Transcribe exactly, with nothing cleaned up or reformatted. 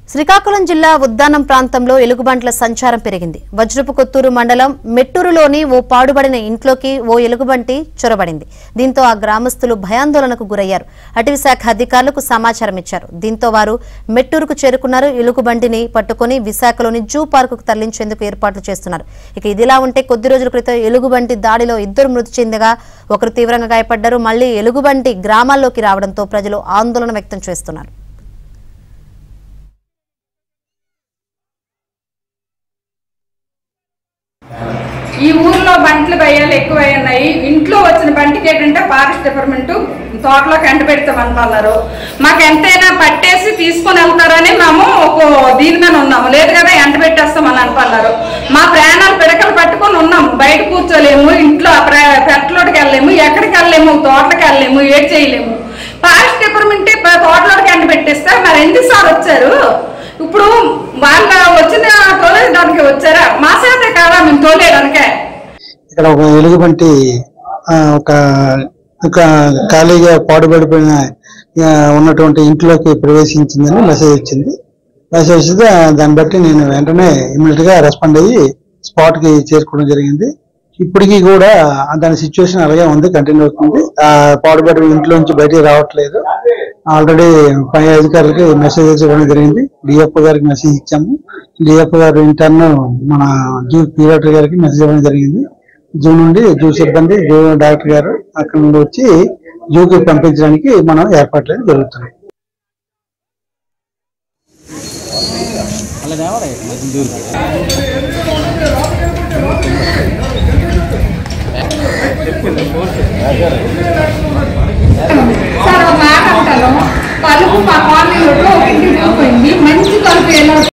శ్రీకాకుళం జిల్లా ఉద్దానం ప్రాంతంలో ఎలుగుబంట్ల సంచారం పెరిగింది. వజ్రపు కొత్తూరు మండలం మెట్టూరులోని ఓ పాడుబడిన ఇంట్లోకి ఓ ఎలుగుబంటి చొరబడింది. దీంతో ఆ గ్రామస్తులు భయాందోళనకు గురయ్యారు. అటవీశాఖ అధికారులకు సమాచారం ఇచ్చారు. దీంతో వారు మెట్టూరుకు చేరుకున్నారు. ఎలుగుబంటిని పట్టుకుని విశాఖలోని జూ పార్కుకు తరలించేందుకు ఏర్పాట్లు చేస్తున్నారు. ఇక ఇదిలా ఉంటే కొద్ది రోజుల క్రితం ఎలుగుబంటి దాడిలో ఇద్దరు మృతి చెందగా ఒకరు తీవ్రంగా గాయపడ్డారు. మళ్లీ ఎలుగుబంటి గ్రామాల్లోకి రావడంతో ప్రజలు ఆందోళన వ్యక్తం చేస్తున్నారు. ఈ ఊర్లో బంట్లు భయాలు ఎక్కువై ఉన్నాయి. ఇంట్లో వచ్చిన బంటికి ఏంటంటే ఫారెస్ట్ డిపార్ట్మెంట్ తోటలోకి ఎంట పెడతామన్నారు. మాకు ఎంతైనా పట్టేసి తీసుకొని వెళ్తారని మేము ఒక దీని మీద ఉన్నాము. లేదు కదా ఎంట పెట్టేస్తామని అనుకున్నారు. మా ప్రాణాలు పిడకలు పట్టుకొని ఉన్నాము. బయట కూర్చోలేము, ఇంట్లో పెట్టలోకి వెళ్ళలేము, ఎక్కడికి వెళ్ళలేము, తోటలకు వెళ్ళలేము, ఏడ్ చేయలేము. ఫారెస్ట్ డిపార్ట్మెంట్ తోటలోకి ఎంట పెట్టేస్తే మరి ఎందుకు సార్ వచ్చారు? ఇప్పుడు వాళ్ళ వచ్చిన తోలేయడానికి వచ్చారా? మా శాతే కాదా మేము తోలేయడానికే. ఇక్కడ ఒక ఎలుగుబంటి ఒక ఒక ఖాళీగా పాడుపడిపోయిన ఉన్నటువంటి ఇంట్లోకి ప్రవేశించిందని మెసేజ్ వచ్చింది. మెసేజ్ వస్తే దాన్ని బట్టి నేను వెంటనే ఇమీడియట్ గా రెస్పాండ్ అయ్యి స్పాట్ కి చేరుకోవడం జరిగింది. ఇప్పటికీ కూడా దాని సిచ్యువేషన్ అలాగే ఉంది, కంటిన్యూ అవుతుంది. ఆ పాడుపడిన ఇంట్లో నుంచి బయటికి రావట్లేదు. ఆల్రెడీ పై అధికారులకి మెసేజ్ ఇవ్వడం జరిగింది. డిఎఫ్ఓ గారికి మెసేజ్ ఇచ్చాము. డిఎఫ్ఓ గారు ఇంటర్న్ మన జూ పీరియటర్ గారికి మెసేజ్ ఇవ్వడం జరిగింది. జూ నుండి జూ సిబ్బంది, జూ డాక్టర్ గారు అక్కడ నుండి వచ్చి జూకి పంపించడానికి మనం ఏర్పాట్లు జరుగుతున్నాయి. సార్ ఒక మాట అంటాను, కలుపు మా కాలనీలో ఒక ఇంటికి పోయింది. మంచి కలుపు ఎలా